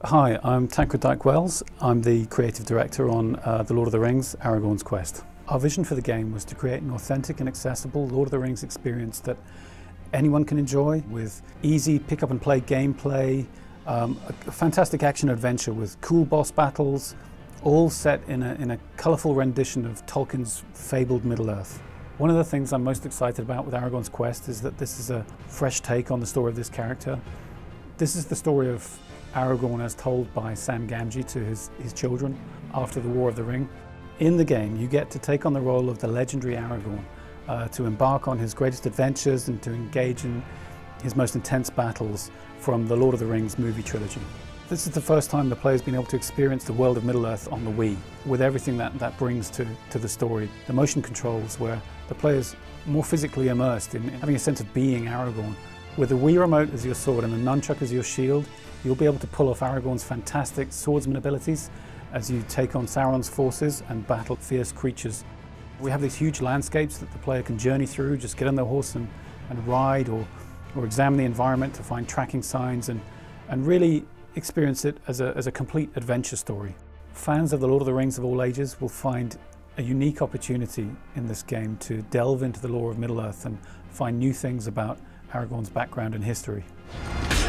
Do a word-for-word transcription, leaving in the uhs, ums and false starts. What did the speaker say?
Hi, I'm Tancred Dyke-Wells. I'm the creative director on uh, The Lord of the Rings, Aragorn's Quest. Our vision for the game was to create an authentic and accessible Lord of the Rings experience that anyone can enjoy, with easy pick up and play gameplay, um, a fantastic action adventure with cool boss battles, all set in a, in a colourful rendition of Tolkien's fabled Middle-earth. One of the things I'm most excited about with Aragorn's Quest is that this is a fresh take on the story of this character. This is the story of Aragorn as told by Sam Gamgee to his, his children after the War of the Ring. In the game, you get to take on the role of the legendary Aragorn, uh, to embark on his greatest adventures and to engage in his most intense battles from the Lord of the Rings movie trilogy. This is the first time the player's been able to experience the world of Middle-earth on the Wii, with everything that that brings to, to the story. The motion controls, where the player's more physically immersed in having a sense of being Aragorn. With the Wii remote as your sword and the nunchuck as your shield, you'll be able to pull off Aragorn's fantastic swordsman abilities as you take on Sauron's forces and battle fierce creatures. We have these huge landscapes that the player can journey through, just get on their horse and, and ride, or, or examine the environment to find tracking signs and, and really experience it as a, as a complete adventure story. Fans of The Lord of the Rings of all ages will find a unique opportunity in this game to delve into the lore of Middle-earth and find new things about Aragorn's background and history.